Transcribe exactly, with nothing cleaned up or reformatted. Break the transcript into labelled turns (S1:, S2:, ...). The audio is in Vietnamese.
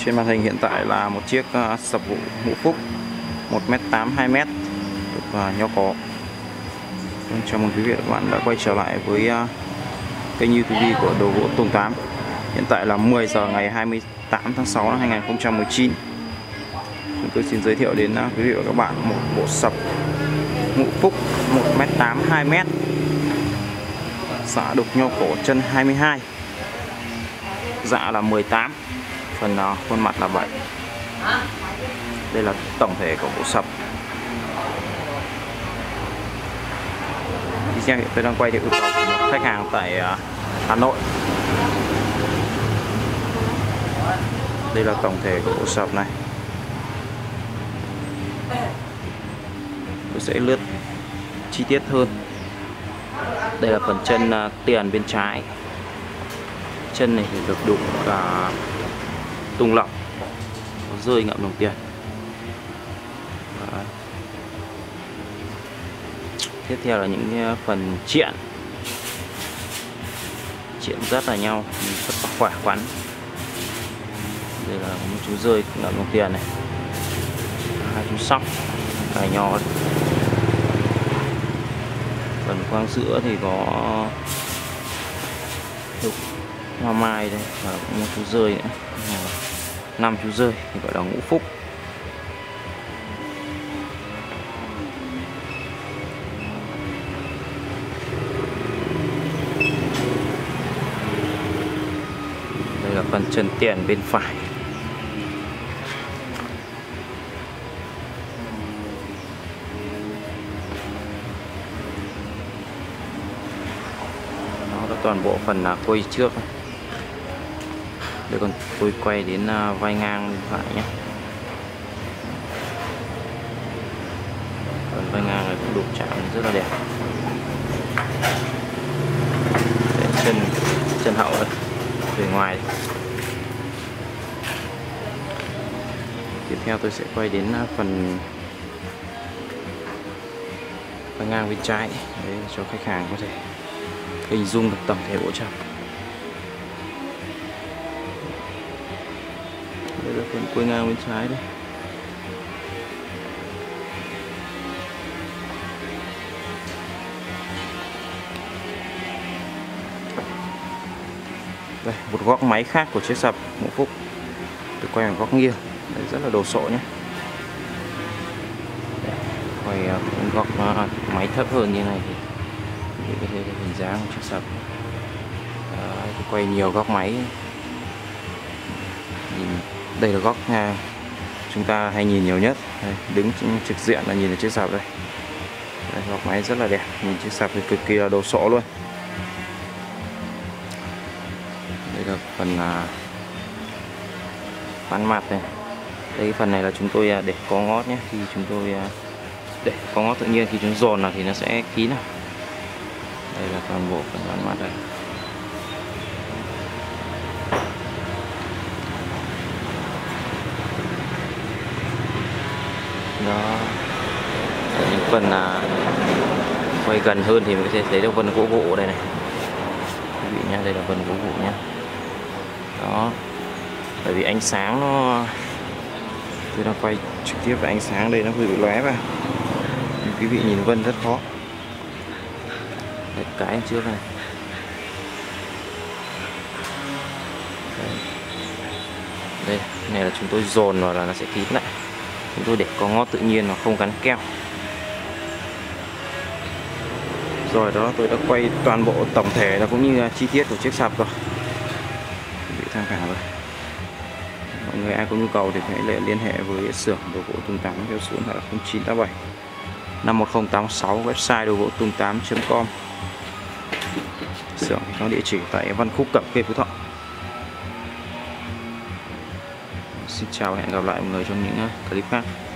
S1: Trên màn hình hiện tại là một chiếc uh, sập gỗ Ngũ Phúc một mét tám, hai mét được uh, nho có. Chào mừng quý vị và các bạn đã quay trở lại với uh, kênh YouTube của Đồ Gỗ Tùng Tám. Hiện tại là mười giờ ngày hai mươi tám tháng sáu năm hai nghìn không trăm mười chín. Chúng tôi xin giới thiệu đến uh, quý vị và các bạn một bộ sập Ngũ Phúc một mét tám, hai mét, xạ đục nho cổ chân hai mươi hai, dạ là mười tám, phần uh, khuôn mặt là bảy. Đây là tổng thể của bộ sập. Video hiện tôi đang quay theo yêu cầu của một khách hàng tại uh, Hà Nội. Đây là tổng thể của bộ sập này. Tôi sẽ lướt chi tiết hơn. Đây là phần chân uh, tiền bên trái. Chân này thì được đục cả tung lọc, rơi ngậm đồng tiền. Đấy. Tiếp theo là những phần chện chện rất là nhau, rất là khỏe khoắn. Đây là một chú rơi ngậm đồng tiền này, hai chú sóc cài nho. Phần khoang giữa thì có hoa mai đây và một chú rơi nữa, năm chú rơi thì gọi là Ngũ Phúc. Đây là phần chân tiền bên phải. Đó là toàn bộ phần là quay trước. Đây còn tôi quay đến vai ngang phải nhé. Phần vai ngang này cũng đục chạm rất là đẹp. Để chân chân hậu đây, về ngoài đây. Tiếp theo tôi sẽ quay đến phần vai ngang bên trái để cho khách hàng có thể hình dung được tổng thể bộ sập. Đây là phần quay ngang bên trái đây. Đây, một góc máy khác của chiếc sập Ngũ Phúc. Tôi quay một góc nghiêng. Đây, rất là đồ sộ nhé. Đây, quay uh, góc uh, máy thấp hơn như này thì để có thể hình dáng của chiếc sập. Đấy, tôi quay nhiều góc máy. Nhìn, đây là góc uh, chúng ta hay nhìn nhiều nhất. Đây, đứng trực diện là nhìn thấy chiếc sập đây. Đây, góc máy rất là đẹp. Nhìn chiếc sập thì cực kỳ là đồ sộ luôn. Đây là phần uh, ván mặt này. Đây, phần này là chúng tôi để có ngót nhé. Khi chúng tôi để có ngót tự nhiên, khi chúng dồn là thì nó sẽ kín nào. Đây là toàn bộ phần ván mặt đây. Đó. Ở những phần là quay gần hơn thì mình có thể thấy được phần gỗ gỗ đây này. Quý vị nhá, đây là phần gỗ gỗ nhá. Đó. Bởi vì ánh sáng nó, tôi đang quay trực tiếp và ánh sáng đây nó bị lóe vào, nên quý vị nhìn vân rất khó. Đây, cái trước này. Đây. Đây, này là chúng tôi dồn vào là nó sẽ kín lại. Chúng tôi để có ngót tự nhiên, nó không gắn keo. Rồi đó, tôi đã quay toàn bộ tổng thể là cũng như chi tiết của chiếc sập rồi. Quý vị tham khảo rồi. Mọi người ai có nhu cầu thì hãy liên hệ với xưởng Đồ Gỗ Tùng Tám theo số điện thoại không chín tám bảy năm một không tám sáu, website đồ gỗ tùng tám chấm com. Xưởng có địa chỉ tại Văn Khúc, Cẩm Khê, Phú Thọ. Xin chào và hẹn gặp lại mọi người trong những clip khác.